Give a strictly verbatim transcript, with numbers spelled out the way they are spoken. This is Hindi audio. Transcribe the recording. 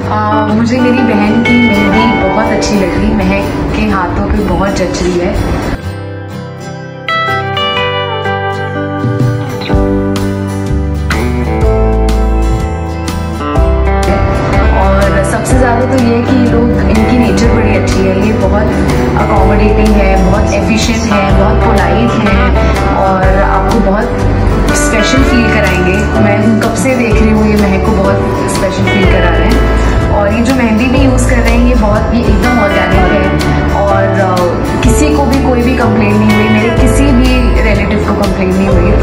आ, मुझे मेरी बहन की मेहंदी बहुत अच्छी लगी। महक के हाथों पे बहुत जच रही है। और सबसे ज़्यादा तो ये है कि ये लोग, इनकी नेचर बड़ी अच्छी है। ये बहुत अकोमोडेटिंग है, बहुत एफिशिएंट है, बहुत पोलाइट है और आपको बहुत स्पेशल फील कराएंगे। मैं कब से देख रही हूँ, ये महक को बहुत स्पेशल फील करा रहे हैं। और ये जो मेहंदी भी यूज़ कर रहे हैं, ये बहुत ये एकदम ऑर्गेनिक है और uh, किसी को भी कोई भी कंप्लेन नहीं हुई। मेरे किसी भी रिलेटिव को कंप्लेन नहीं हुई।